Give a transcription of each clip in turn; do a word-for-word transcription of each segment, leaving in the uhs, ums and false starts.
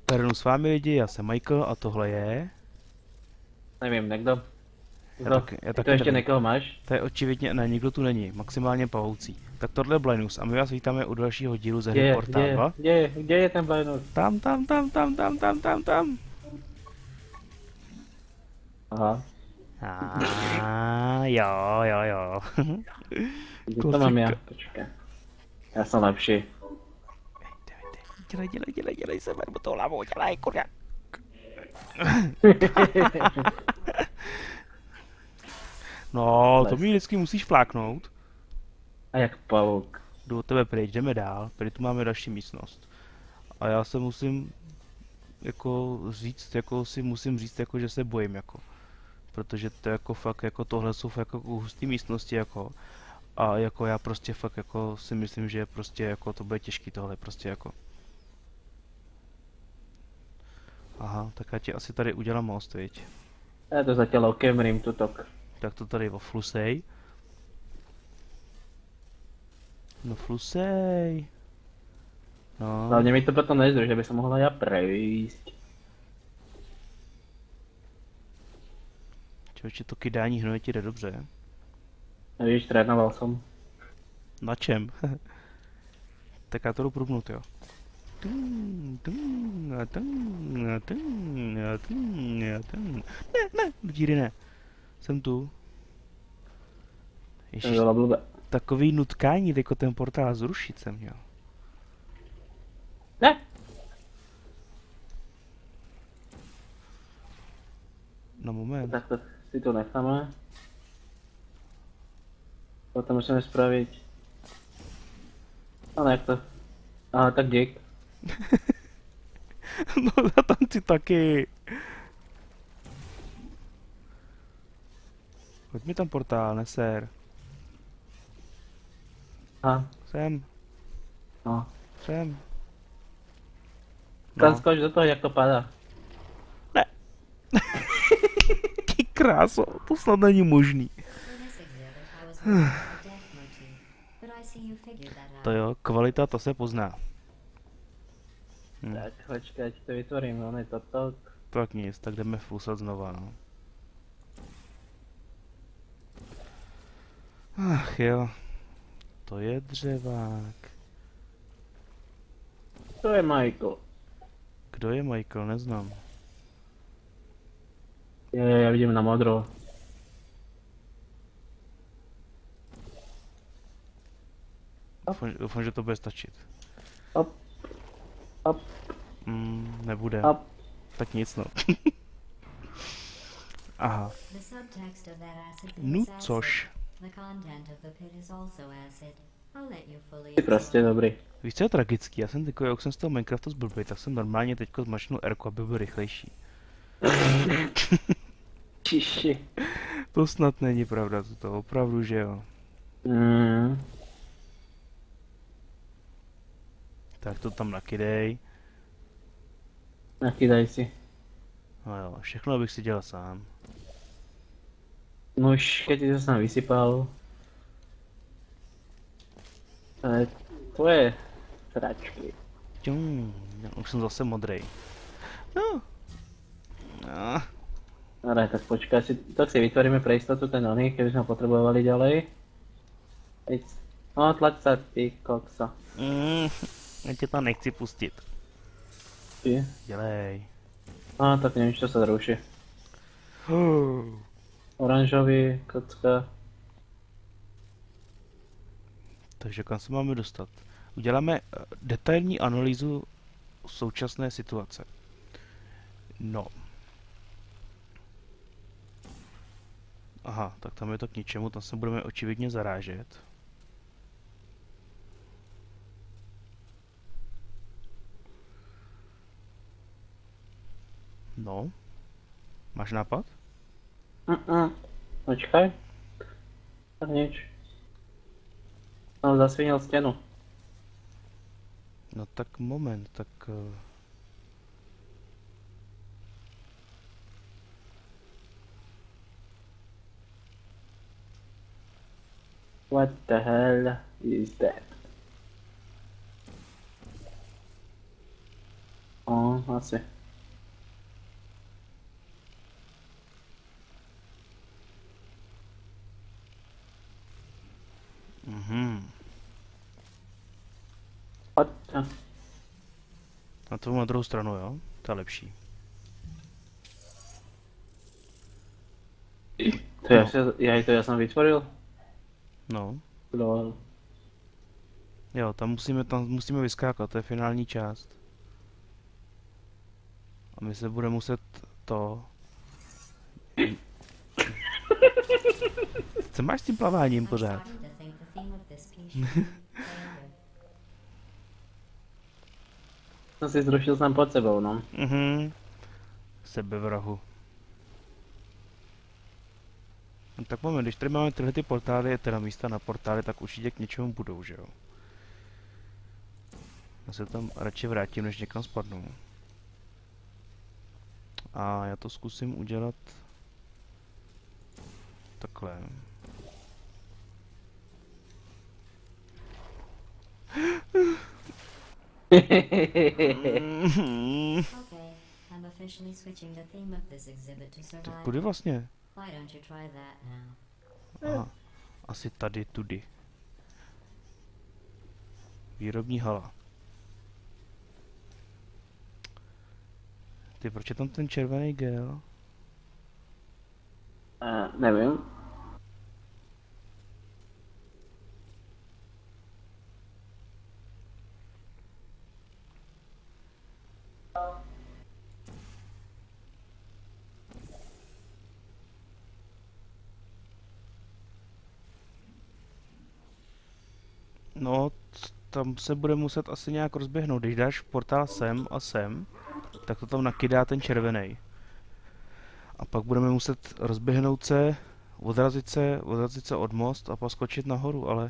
Pernu s vámi lidi, já jsem Michael a tohle je... Nevím, někdo? Já Kdo? taky, já Ty to taky ještě nevím. někoho máš? To je očividně, ne, nikdo tu není, maximálně pavoucí. Tak tohle je Blinus a my vás vítáme u dalšího dílu ze Kde hry je, kde Portal je, dva. kde je, kde je ten Blinus? Tam, tam, tam, tam, tam, tam, tam, tam. Aha, A jo, jo, jo. kde to mám já? Klasika. Počkej. Já jsem lepší. Dělej, dělej, dělej, dělej se, verbu tou hlavou, dělej, kurňa. No, to mi vždycky musíš fláknout. A jak pavouk. Jdu od tebe pryč, jdeme dál, tady tu máme další místnost. A já se musím jako říct, jako si musím říct, jako že se bojím, jako. Protože to jako fakt, jako tohle jsou fakt jako hustý místnosti, jako. A jako já prostě fakt jako si myslím, že prostě jako to bude těžký tohle, prostě jako. Aha, tak já ti asi tady udělám most, viď? Já to zatím okem rým tutok. Tak to tady oflusej. No flusej. No. Hlavně mi to potom nezdrž, že by se mohla já prejít. Člověče, to kydání hnoje ti jde dobře. Víš, trénoval jsem. Na čem? Tak já to jdu průbnout, jo. Ne, ne, do díry ne. Jsem tu. To Ježiš, bylo blbé. takový nutkání, jako ten portál zrušit jsem měl. Ne! No moment. Tak to si to necháme. Potom musíme spravit. A jak to? Aha, tak dík. No a tam ty taky. Hoď mi tam portál, neser. Aha, Sem, no. sem. Kam No. skoč do toho, jak to padá. Ne. Ty kráso, to snad není možný. To jo, kvalita to se pozná. Hm. Tak, počkej, ať to vytvorím, on je to tak. Tak nic, tak jdeme flusat znova, no. Ach jo, to je dřevák. To je Michael. Kdo je Michael, neznám. Je, já vidím na modro. Doufám, doufám, že to bude stačit. Hop. Hop. Mm, nebude. Hop. Tak nic, no. Aha. No což. Ty prostě dobrý. Víš, co je tragický? Já jsem takový, jak jsem z toho Minecraftu zblbý, tak jsem normálně teďko zmačnul R-ku, aby byl rychlejší. Čiši. To snad není pravda, to, to opravdu, že jo. Mm. Tak to tam nakydej. Nakydaj si. No jo, všechno bych si dělal sám. No už, keď ti to sám vysypal. Ale tvoje sračky. Ťum, já už jsem zase modrej. No. No. Ale tak počkaj, si, tak si vytvoríme pre istotu ten oný, keby sme potrebovali ďalej. Veď, no tlač sa, ty koksa. Mm, já tě tam nechci pustit. Ty? Dělej. No tak nevím, čo sa zruší. Oranžový, kocka. Takže kam se máme dostat? Uděláme uh, detailní analýzu současné situace. No. Aha, tak tam je to k ničemu, tam se budeme očividně zarážet. No. Máš nápad? Mm-mm. Počkaj. Tak nič. No zasvinil stenu. No tak moment, tak... Uh... What the hell is that? Oh. No, asi. Mhm. Pojď. Na to na druhou stranu, jo? To je lepší. To já, No. si, já to já jsem vytvořil. No. Lol. Jo, tam musíme, tam musíme vyskákat, to je finální část. A my se budeme muset to... Co máš s tím plaváním pořád? Jsem si zrušil sám pod sebou, no. Mhm. Sebevrahu. No tak moment, když tady máme tyhle ty portály, teda místa na portály, tak určitě k něčemu budou, že jo? Já se tam radši vrátím, než někam spadnu. A já to zkusím udělat takhle. Mhm. Okay, I'm officially switching the theme of this exhibit to Tak survival. kudy vlastně? Why don't you try that now? Aha, asi tady, tudy. Výrobní hala. Ty, proč je tam ten červený gel? Uh, nevím. No, t- tam se bude muset asi nějak rozběhnout. Když dáš portál sem a sem, tak to tam nakydá ten červený. A pak budeme muset rozběhnout se, odrazit se, odrazit se od most a pak skočit nahoru, ale...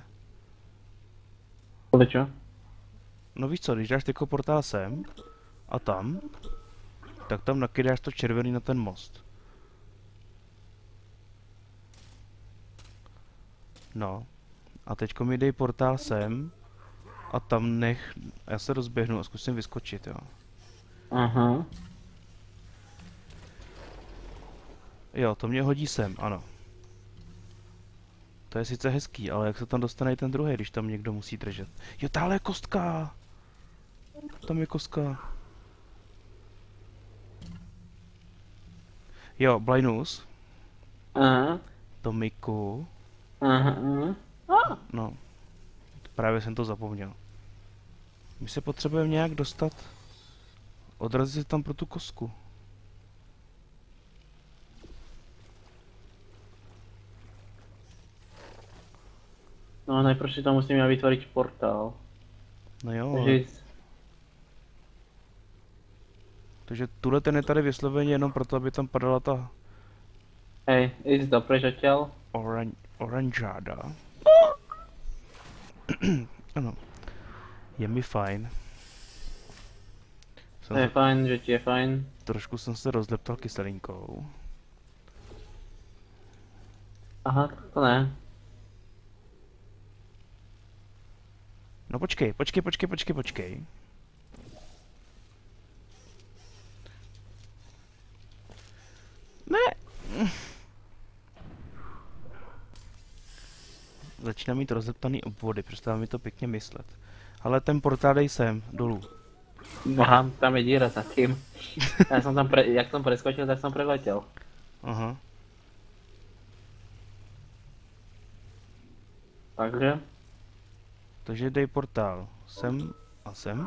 Podle čo? No víš co, když dáš tyko portál sem a tam, tak tam nakydáš to červený na ten most. No. A teďko mi dej portál sem a tam nech, já se rozběhnu a zkusím vyskočit, jo. Aha. Jo, to mě hodí sem, ano. To je sice hezký, ale jak se tam dostane i ten druhý, když tam někdo musí držet. Jo, táhle je kostka! Tam je kostka. Jo, Blajnus, Aha. Tomiku, Aha. Aha. no, právě jsem to zapomněl. My se potřebujeme nějak dostat, odrazit se tam pro tu kostku. No najprv si tam musím já vytvořit portál. No jo, Takže ale, jít- takže tuhle ten je tady vysloveně jenom proto, aby tam padala ta hej, jít dopreč odtiaľ. oran, oranžáda. Ano, je mi fajn. Jsem To je se, fajn, že ti je fajn. trošku jsem se rozleptal kyselinkou. Aha, to ne. No počkej, počkej, počkej, počkej, počkej. Ne. Začíná mít rozleptaný obvody, přestává mi to pěkně myslet. Ale ten portál dej sem, dolů. Aha, tam je díra za tím. Já jsem tam, pre, jak jsem preskočil, tak jsem preletěl. Aha. Takže, Takže dej portál sem a sem.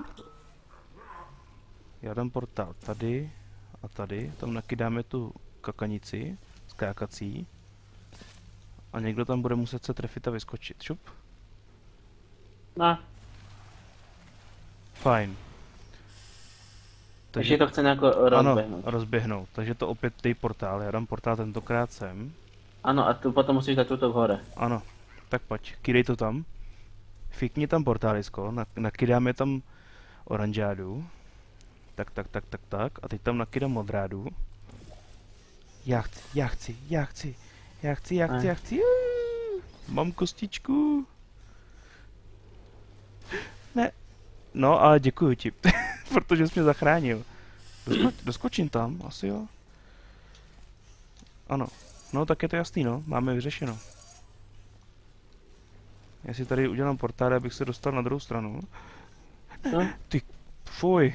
Já dám portál tady a tady. Tam nakydáme tu kakanici, skákací. A někdo tam bude muset se trefit a vyskočit. Šup. no, Fajn. takže to chce nějako ano, rozběhnout. rozběhnout. Takže to opět dej portál. Já dám portál tentokrát sem. Ano, a tu potom musíš dát tuto hore. Ano. Tak pojď, kydej to tam. Fikni tam portálisko, nak- nakydáme tam oranžádu. Tak, tak, tak, tak, tak. A teď tam nakydám modrádu. Já chci, já chci, já chci, já chci, já chci, Ne. já chci. Juuu, mám kostičku. Ne. No, ale děkuji ti, protože jsi mě zachránil. Dosko doskočím tam, asi jo. Ano. No tak je to jasný, no. Máme vyřešeno. Já si tady udělám portály, abych se dostal na druhou stranu. No. Ty, fuj.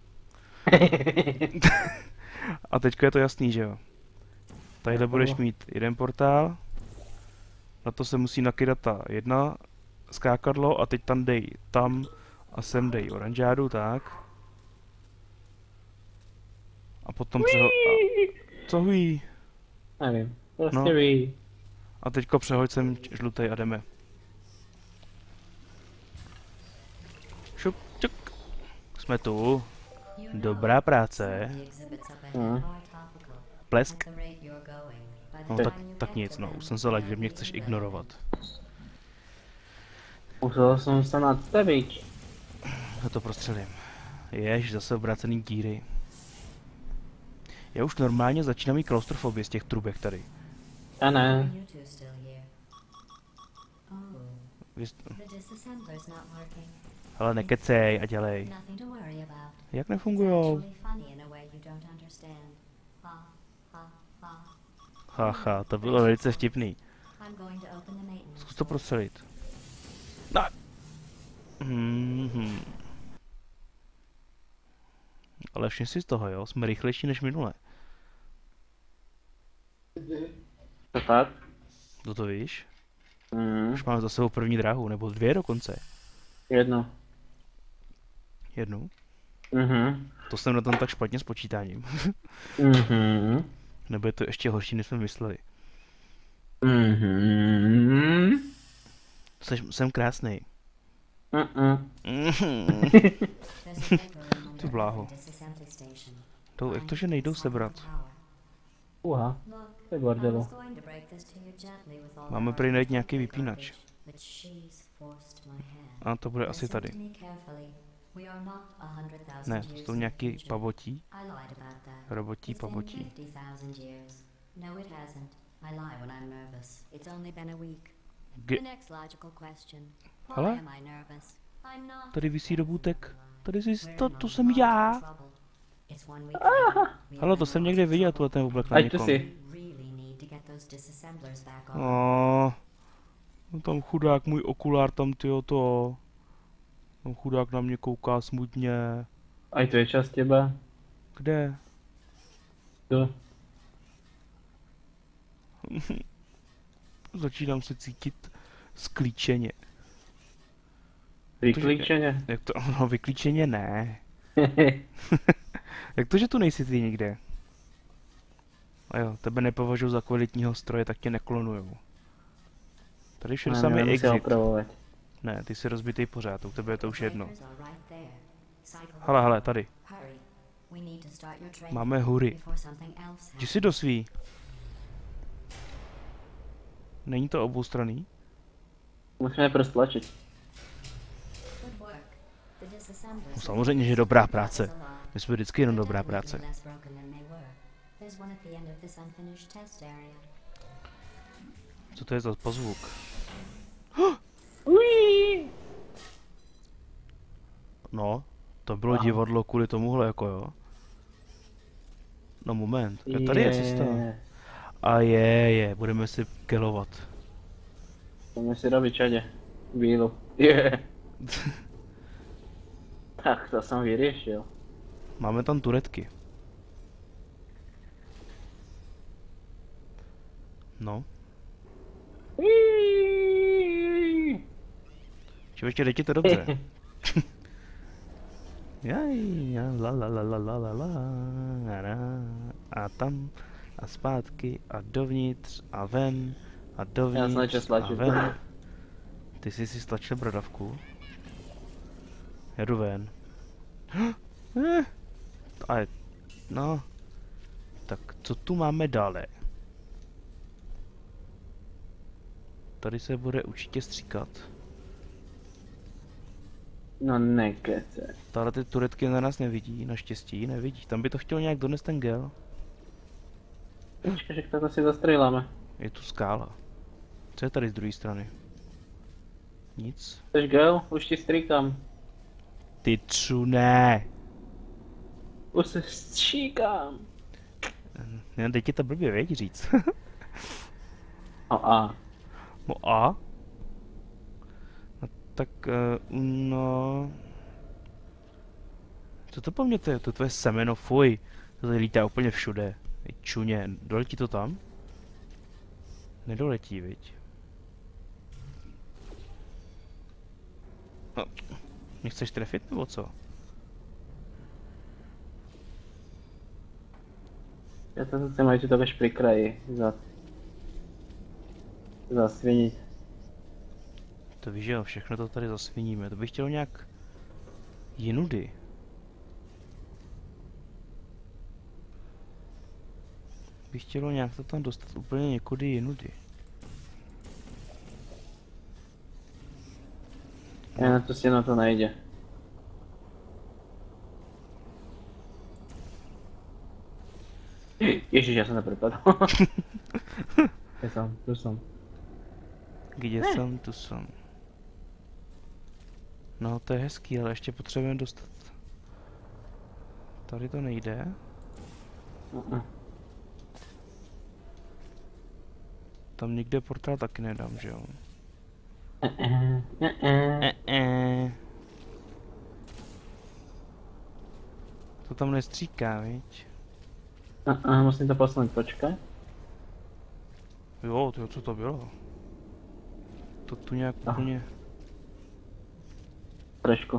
A teďka je to jasný, že jo? Tadyhle budeš mít jeden portál. Na to se musí nakydat ta jedna skákadlo a teď tam dej tam a sem dej oranžádu, tak. A potom přeho... A... Co hují? Nevím, prostě No. ví. A teďko přehoď sem žlutej a jdeme. Šup, čuk. Jsme tu. Dobrá práce. Hmm. Plesk. No tak, tak nic, no. Už jsem se lek, že mě chceš ignorovat. Musel jsem se nadstavit. Já to prostřelím. Jež, zase obrácený díry. Já už normálně začínám mít klaustrofobii z těch trubek tady. A ne. Vy... Ale nekecej a dělej. Jak nefungujou? Haha, to bylo velice vtipný. Zkus to prostřelit. No. Mm-hmm. Ale všim si z toho, jo? Jsme rychlejší než minule. To fakt? To to víš? Mhm. Už máme za sebou první dráhu, nebo dvě dokonce. Jedno. Jednu? Mhm. To jsem na tom tak špatně s počítáním. Mhm. Nebo je to ještě horší, než jsme mysleli. Mhm. Seš, jsem krásnej. Mhm. Ty bláho. To, jak to, že nejdou sebrat? Uha. To je bordelu. Máme prý najít nějaký vypínač. A to bude asi tady. Ne, to jsou nějaký pavotí. Robotí, pavotí. Ge- Hele, tady visí robůtek. Tady jsi, to, to jsem já. Hele, to jsem někde viděl, tuhle ten oblek na Ať to někom. si. No, no tam chudák, můj okulár tam, tyjo, to. Tam chudák na mě kouká smutně. Ať to je čas těba. Kde? Tu. Začínám se cítit sklíčeně. Vyklíčeně. Jak to? No, vyklíčeně ne. Jak to, že tu nejsi ty nikde? A jo, tebe nepovažuji za kvalitního stroje, tak tě neklonujou. Tady všude samý exit. Opravovat. Ne, ty jsi rozbitý pořád, u tebe je to už jedno. Hele, hele, tady. Máme hury. Jdi si dosví. Není to oboustranný? Musíme prostě tlačit. No, samozřejmě, že dobrá práce. My jsme vždycky jenom dobrá práce. Co to je za pozvuk? No, to bylo divadlo kvůli tomuhle, jako jo. No moment, jo, tady je cesta. A je, je, budeme si kelovat. Budeme si robit čadě. Bílu. Je. Tak, to jsem vyřešil. Máme tam turetky. No. Člověče, jde ti to dobře. Jaj, ja, la la la la la la la, la, a tam, a zpátky, a dovnitř, a ven, a dovnitř, a ven. Ty jsi si stlačil bradavku. Já jdu ven. Eh, ale, no. Tak, co tu máme dále? Tady se bude určitě stříkat. No nekece. Tahle ty turetky na nás nevidí, naštěstí nevidí. Tam by to chtěl nějak donést ten gel. Počkej, že to si zastřeláme. Je tu skála. Co je tady z druhé strany? Nic. Chceš gel? Už ti strýkám. Ty čuné. Už se stříkám. Ne, teď je to blbě, věď říct. A a. No a? No tak, uh, no... Co to po mně to je? To je tvoje semeno, fuj. To tady lítá úplně všude. Ej, čuně, doletí to tam? Nedoletí, viď? No, mě chceš trefit nebo co? Já to zase mají to při kraji. Za... Zasvinit. To víš, že jo, všechno to tady zasviníme. To bych chtěl nějak... jinudy. Bych chtělo nějak to tam dostat úplně někudy jinudy. Já na to si na to nejde. Ježiš, já jsem nepropadl. Já jsem, tu jsem. Kde jsem, tu jsem. No, to je hezký, ale ještě potřebujeme dostat. Tady to nejde. Uh-uh. Tam nikde portál taky nedám, že jo? Uh-uh. Uh-uh. Eh, eh. To tam nestříká, viď? Uh-uh, musím to posunout, počkej. Jo, to co to bylo? To tu nějak Aha. úplně... Trošku.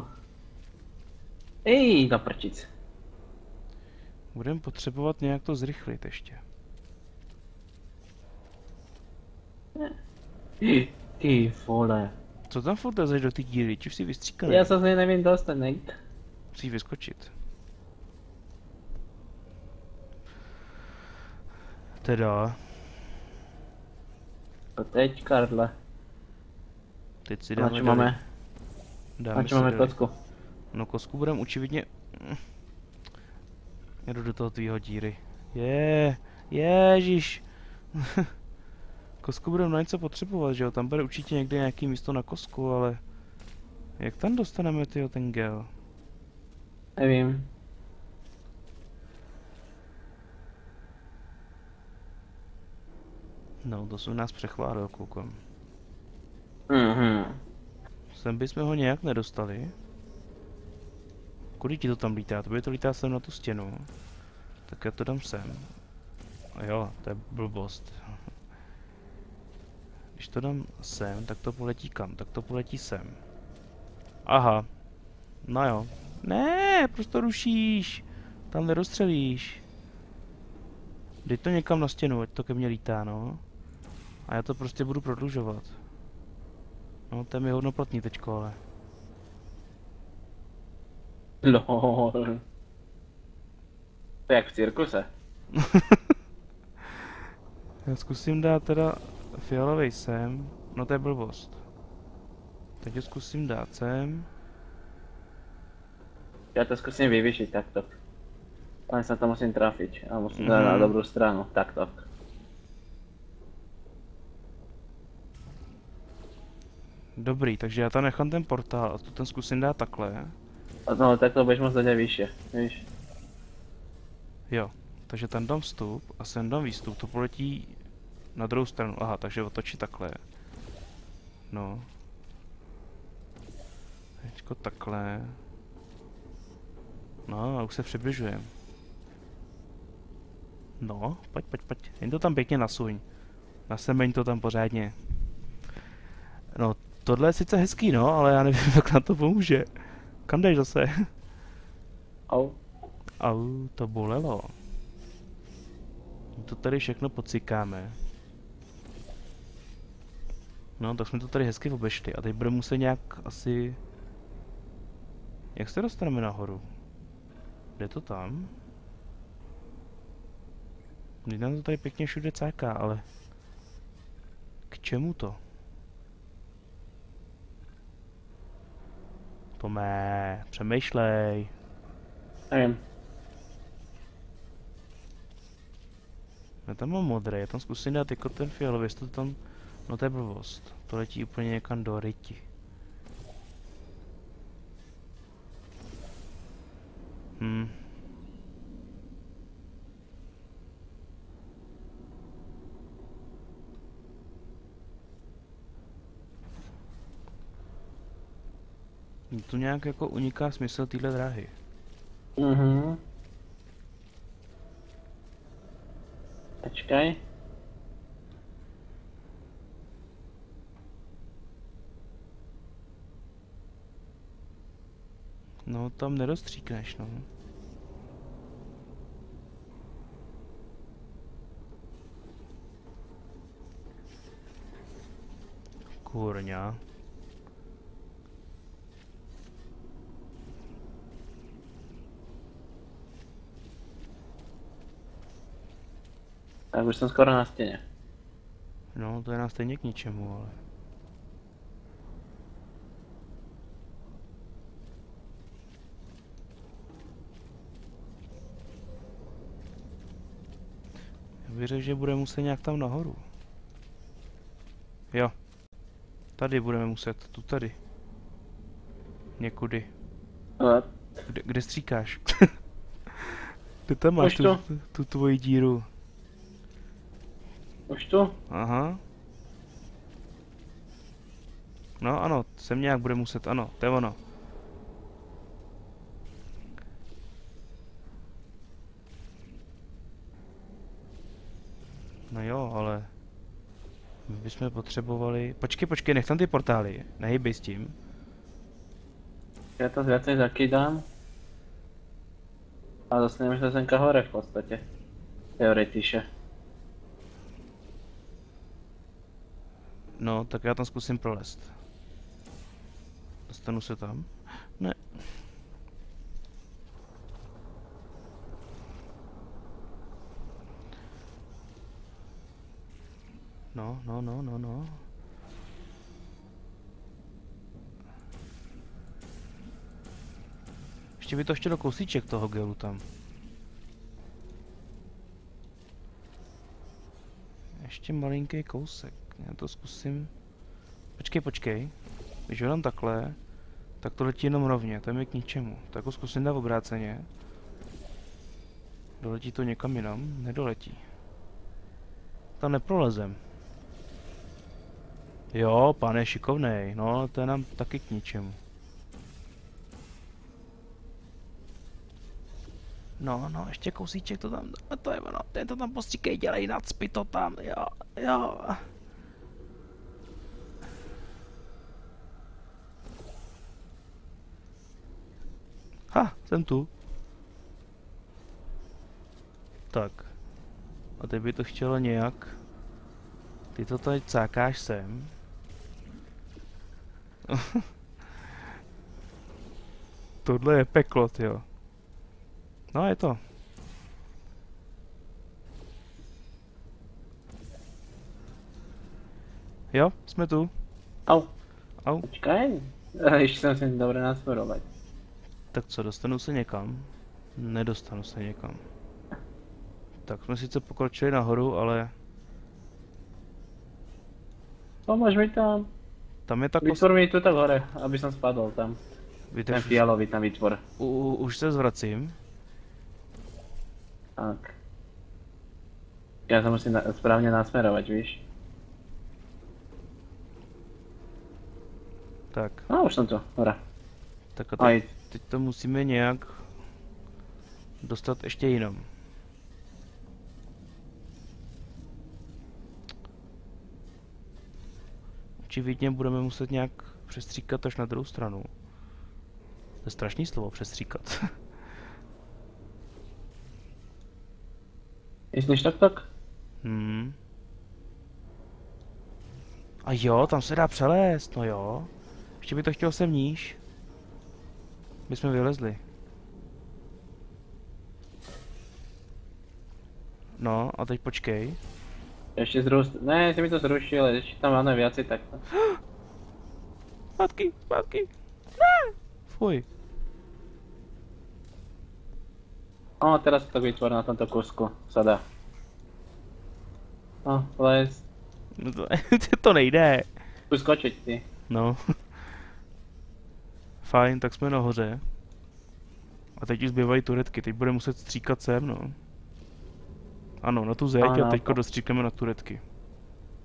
Ej, zaprčic. Budeme potřebovat nějak to zrychlit ještě. Ty vole. Co tam furt lezeš do ty díry? Či už si vystříkal? Já se z něj nevím dostat, nejde. Musíš vyskočit. Teda, To teď, Karle. teď si Na dáme... čem dary. máme? Dáme Na si čem máme dary. kocku? No kostku budeme očividně... Jdu do toho tvýho díry. Je, ježiš. Kostku budeme na něco potřebovat, že jo? Tam bude určitě někde nějaký místo na kostku, ale... Jak tam dostaneme, tyjo, ten gel? Nevím. No, to jsem nás přechválil, koukám. Mhm. Sem bychom ho nějak nedostali. Kudy ti to tam lítá? To by to lítá sem na tu stěnu. Tak já to dám sem. A jo, to je blbost. Když to dám sem, tak to poletí kam? Tak to poletí sem. Aha. No jo. Ne, proč to rušíš? Tam nerozstřelíš. Dej to někam na stěnu, ať to ke mně lítá, no. A já to prostě budu prodlužovat. No, to je mi hodnoplatný teďko, ale. Lol. To je jak v cirkuse. Já zkusím dát teda fialový sem. No to je blbost. Teď ho zkusím dát sem. Já to zkusím vyvyšit takto. Ale se to musím trafit a musím dát na Mhm. dobrou stranu, takto. Dobrý, takže já tam nechám ten portál a tu ten zkusím dát takhle. A no, tak to budeš moct dát výše, víš. Jo, takže tam dám vstup a sem dám výstup, to poletí na druhou stranu. Aha, takže otočí takhle. No. Teďko takhle. No a už se přibližujem. No, pojď, pojď, pojď. Jen to tam pěkně nasuň. Nasemeň to tam pořádně. No, tohle je sice hezký, no, ale já nevím, jak nám to pomůže. Kam jdeš zase? Au. Au, to bolelo. To tady všechno pocikáme. No, tak jsme to tady hezky obešli a teď budeme muset nějak asi... Jak se dostaneme nahoru? Jde to tam? Teď nám to tady pěkně všude cáká, ale... K čemu to? Tome, přemýšlej. Nevím. Já tam mám modré, já tam zkusím dát jako ten fialový, jestli to tam... No to je blbost. To letí úplně někam do ryti. Hm. Mně tu nějak jako uniká smysl téhle dráhy. Mhm. Počkej. No, tam nedostříkneš, no. Kurňa. Tak už jsem skoro na stěně. No, to je nás stejně k ničemu, ale... Já bych řekl, že budeme muset nějak tam nahoru. Jo. Tady budeme muset, tu tady. Někudy. Ale Kde, kde stříkáš? Kde tam máš Už tu, tu. tu, tu tvoji díru? už tu? Aha. No ano, sem nějak bude muset, ano, to je ono. No jo, ale... My bychom potřebovali... Počkej, počkej, nech tam ty portály, nehybej s tím. Já to viacej zakydám. A dostaneme sa senka hore v podstate. Teoretiše. No, tak já tam zkusím prolést. Dostanu se tam? Ne. No, no, no, no, no. Ještě by to chtělo kousíček toho gelu tam. Ještě malinký kousek. Já to zkusím. Počkej, počkej. Když ho dám takhle, tak to letí jenom rovně, to je mi k ničemu. Tak ho zkusím dát obráceně. Doletí to někam jinam? Nedoletí. Tam neprolezem. Jo, pane šikovnej, no to je nám taky k ničemu. No, no, ještě kousíček to tam, a to je ono, ten to tam postříkej, dělej nacpi to tam, jo, jo. Ha, jsem tu. Tak. A teď by to chtělo nějak. Ty to tady cákáš sem. Tohle je peklo, jo. No, je to. Jo, jsme tu. Au. Au. Počkaj. Ještě jsem si dobre nasmerovať. Tak co, dostanu se někam? Nedostanu se někam. Tak jsme sice pokročili nahoru, ale Pomôž mi tam. tam je ta kos... Vytvor mi tu tak hore, aby som spadol tam. Ten Vydrž, fialový tam vytvor. u, u, už se zvracím. Tak. Ja sa musím na, správne nasmerovať, víš? Tak, No, už som tu, hore. tak a Aj, teď, teď to musíme nějak dostat ještě jinam. Očividně budeme muset nějak přestříkat až na druhou stranu. To je strašný slovo, přestříkat. myslíš tak tak? Hmm. A jo, tam se dá přelézt, no jo. Ještě by to chtělo sem níž. My jsme vylezli. No, a teď počkej. Ešte zrúst... Ne, si mi to zrušil, ale ešte tam máme viacej takto. Zpátky, zpátky. Ne! Fuj. O, teraz to vytvor na tomto kusku, sa dá. O, les. No to, to nejde. Zkus skočiť ty. No. Fajn, tak jsme nahoře. A teď už zbývají turetky, teď bude muset stříkat sem, no. Ano, na tu zeď a Ano. teďko dostříkáme na turetky.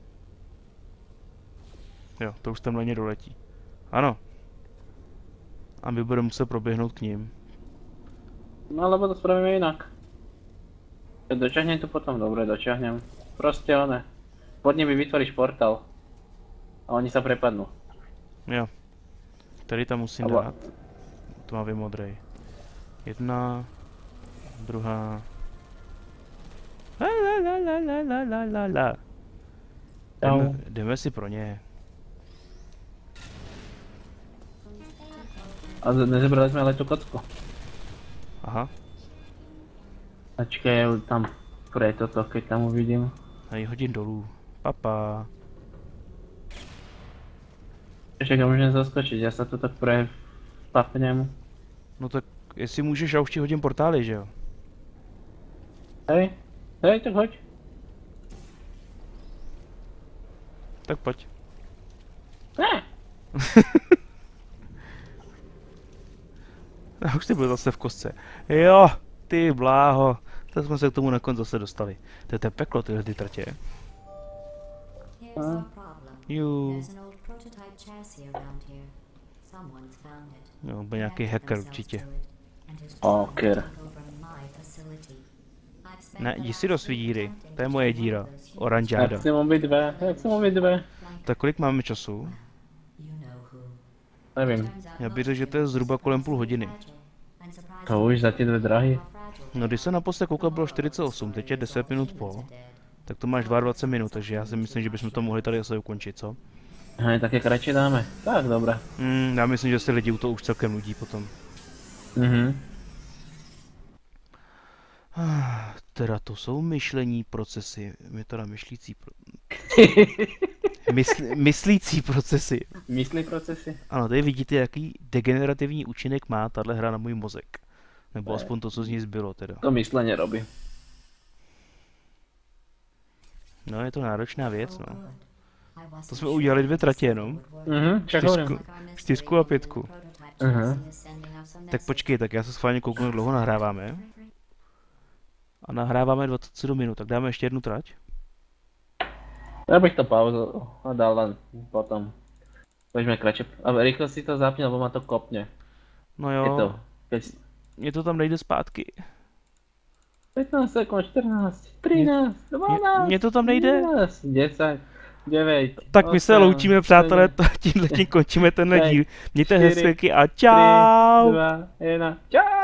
Jo, to už tam na ně doletí. Ano. A my budeme muset proběhnout k ním. No alebo to spravíme jinak. Dočahnem to potom, dobre, dočahnem. Proste one. Pod nimi vytvoríš portál. A oni sa prepadnú. Jo. Tady tam musím Aba. dát. Tmavě modrej. Jedna. Druhá. La la la la la la la la la. Jdeme, jdeme si pro ně. A z- nezebrali sme ale tú kocku. Aha. Počkej, ja ju tam pre toto, keď tam uvidím. A ji hodím dolů. Papa. Ešte ja môžem zaskočiť, ja sa tu tak pre papnem. No tak jestli můžeš, já už ti hodím portály, že jo? Hej, hej, tak hoď. Tak pojď. Ne! Já už ty byl zase v kostce. Jo, ty bláho. Tak jsme se k tomu nakonec zase dostali. To je to peklo, tyhle ty tratě. Here's our problem. Jú. There's an old prototype chassis around here. Someone's found it. Jo, byl nějaký hacker určitě. Hacker. Ne, jdi si do svý díry. To je moje díra. Oranžáda. Jak chcem obidve, jak chcem obidve. Tak kolik máme času? Nevím. Já bych řekl, že to je zhruba kolem půl hodiny. To už za ty dvě drahy. No když jsem naposled koukal, bylo čtyřicet osm, teď je deset minut po. Tak to máš dvacet dva minut, takže já si myslím, že bychom to mohli tady zase ukončit, co? Hej, také kratší dáme. Tak, dobré. Hmm, já myslím, že se lidi u toho už celkem nudí potom. Mhm. Ah, teda to jsou myšlení procesy, my teda myšlící pro... Mysl, myslící procesy. Myslí procesy? Ano, tady vidíte, jaký degenerativní účinek má tahle hra na můj mozek. Nebo aspoň to, co z ní zbylo teda. To myslenie robí. No, je to náročná věc, no. To jsme udělali dvě tratě jenom. Mhm, čak hovorím. Čtyřku, čtyřku a pětku. Aha. Tak počkej, tak já se schválně kouknu, jak dlouho nahráváme. A nahráváme dvacet sedm minut, tak dáme ještě jednu trať. Ja bych to pauzu a dal len potom. Poďme kratšie. A rýchlo si to zapni, lebo ma to kopne. No Je to, jo, keď... mě to tam nejde zpátky. pätnásť sekúnd, štrnásť, trinásť, dvanásť, Mně to tam nejde. jedenásť, desať, deväť, Tak my se osem, loučíme, přátelé, sedem, tímhle tím končíme tenhle šesť, díl. Mějte štyri, hezky a tri, čau! dva, jedna, čau!